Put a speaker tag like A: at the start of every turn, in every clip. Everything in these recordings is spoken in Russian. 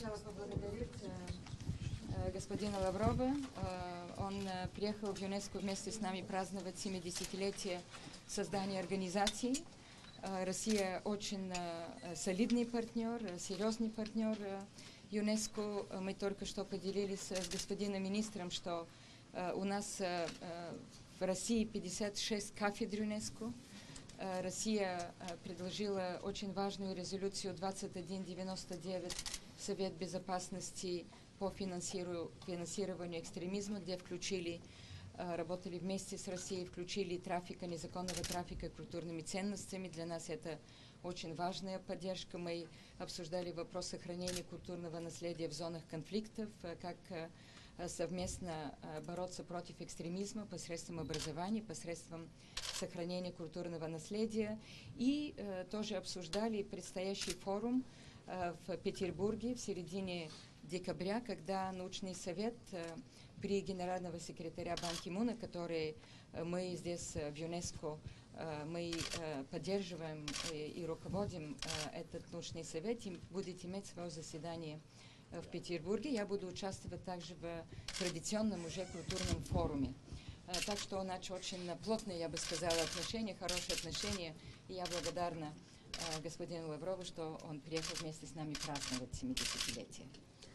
A: сначала поблагодарить господина Лаврова. Он приехал в ЮНЕСКО вместе с нами праздновать 70-летие создания организации. Россия очень солидный партнер, серьезный партнер ЮНЕСКО. Мы только что поделились с господином министром, что у нас в России 56 кафедр ЮНЕСКо. Россия предложила очень важную резолюцию 2199 Совет Безопасности по финансированию экстремизма, где работали вместе с Россией, включили незаконного трафика культурными ценностями. Для нас это очень важная поддержка. Мы обсуждали вопрос сохранения культурного наследия в зонах конфликтов, как совместно бороться против экстремизма посредством образования, посредством сохранения культурного наследия. И тоже обсуждали предстоящий форум в Петербурге в середине декабря, когда научный совет при генерального секретаря Бан Ки-муна, который мы здесь в ЮНЕСКо мы поддерживаем и руководим этот научный совет, и будет иметь свое заседание в Петербурге. Я буду участвовать также в традиционном уже культурном форуме. Так что у нас очень плотные, я бы сказала, отношения, хорошие отношения. И я благодарна господину Лаврову, что он приехал вместе с нами праздновать 70-летие.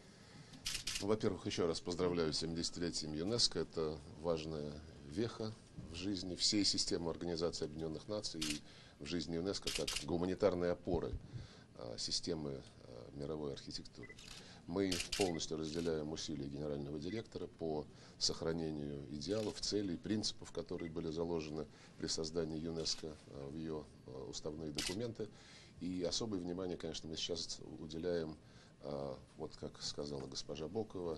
B: Во-первых, еще раз поздравляю с 70-летием ЮНЕСКО. Это важная веха в жизни всей системы Организации Объединенных Наций и в жизни ЮНЕСКо как гуманитарной опоры системы мировой архитектуры. Мы полностью разделяем усилия генерального директора по сохранению идеалов, целей, принципов, которые были заложены при создании ЮНЕСКо в ее уставные документы. И особое внимание, конечно, мы сейчас уделяем, вот как сказала госпожа Бокова,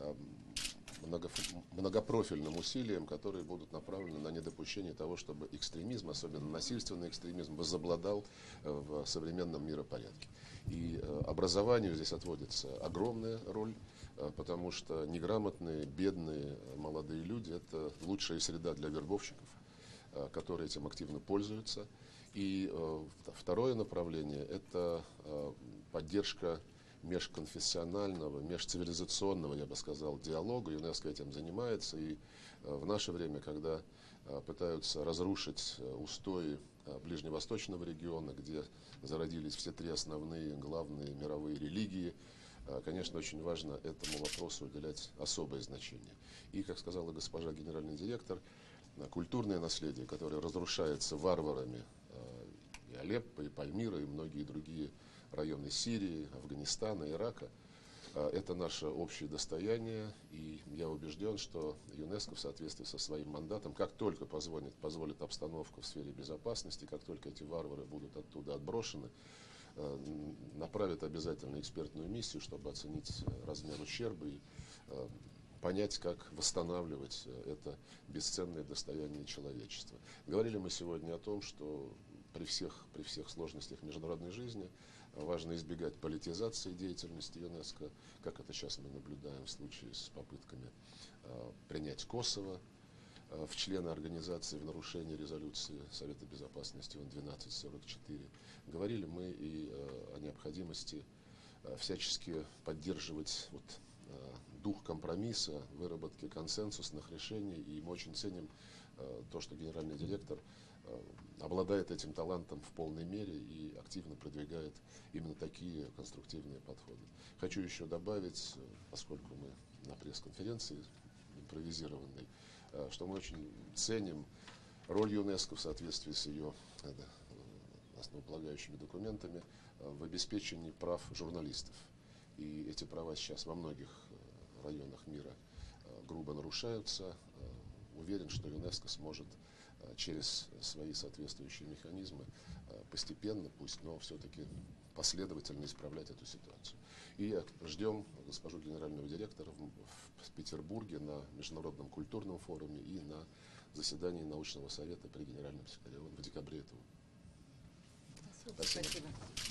B: многопрофильным усилиям, которые будут направлены на недопущение того, чтобы экстремизм, особенно насильственный экстремизм, возобладал в современном миропорядке. И образованию здесь отводится огромная роль, потому что неграмотные, бедные, молодые люди – это лучшая среда для вербовщиков, которые этим активно пользуются. И второе направление – это поддержка межконфессионального, межцивилизационного, я бы сказал, диалога. ЮНЕСКО этим занимается. И в наше время, когда пытаются разрушить устои ближневосточного региона, где зародились все три основные, главные мировые религии, конечно, очень важно этому вопросу уделять особое значение. И, как сказала госпожа генеральный директор, культурное наследие, которое разрушается варварами, и Алеппо, и Пальмира, и многие другие районы Сирии, Афганистана, Ирака, это наше общее достояние, и я убежден, что ЮНЕСКО в соответствии со своим мандатом, как только позволит обстановка в сфере безопасности, как только эти варвары будут оттуда отброшены, направит обязательно экспертную миссию, чтобы оценить размер ущерба и понять, как восстанавливать это бесценное достояние человечества. Говорили мы сегодня о том, что при всех сложностях международной жизни важно избегать политизации деятельности ЮНЕСКО, как это сейчас мы наблюдаем в случае с попытками принять Косово в члены организации в нарушении резолюции Совета Безопасности ООН 1244. Говорили мы и о необходимости всячески поддерживать дух компромисса, выработки консенсусных решений, и мы очень ценим то, что генеральный директор обладает этим талантом в полной мере и активно продвигает именно такие конструктивные подходы. Хочу еще добавить, поскольку мы на пресс-конференции импровизированной, что мы очень ценим роль ЮНЕСКО в соответствии с ее основополагающими документами в обеспечении прав журналистов. И эти права сейчас во многих районах мира грубо нарушаются. Уверен, что ЮНЕСКО сможет через свои соответствующие механизмы постепенно, пусть, но все-таки последовательно исправлять эту ситуацию. И ждем госпожу генерального директора в Петербурге на Международном культурном форуме и на заседании научного совета при генеральном секретаре ООН в декабре этого года.
A: Спасибо.